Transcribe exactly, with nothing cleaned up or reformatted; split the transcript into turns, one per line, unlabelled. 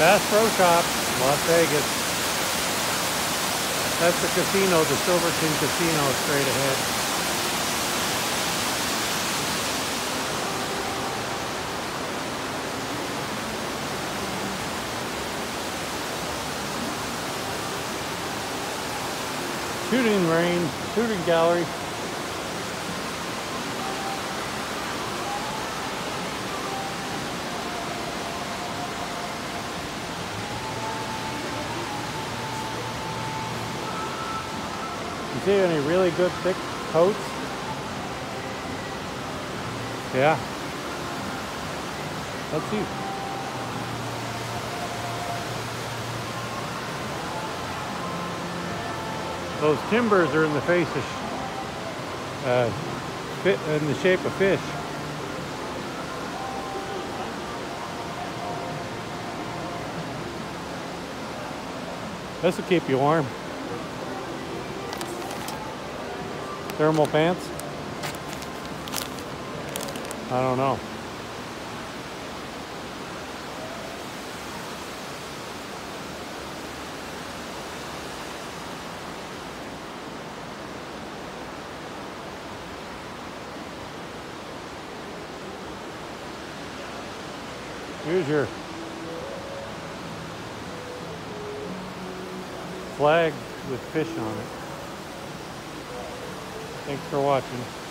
Bass Pro Shop, Las Vegas. That's the casino, the Silverton Casino, straight ahead. Shooting range, shooting gallery. You see any really good thick coats? Yeah. Let's see. Those timbers are in the face of, uh, fit in the shape of fish. This will keep you warm. Thermal pants? I don't know. Here's your flag with fish on it. Thanks for watching.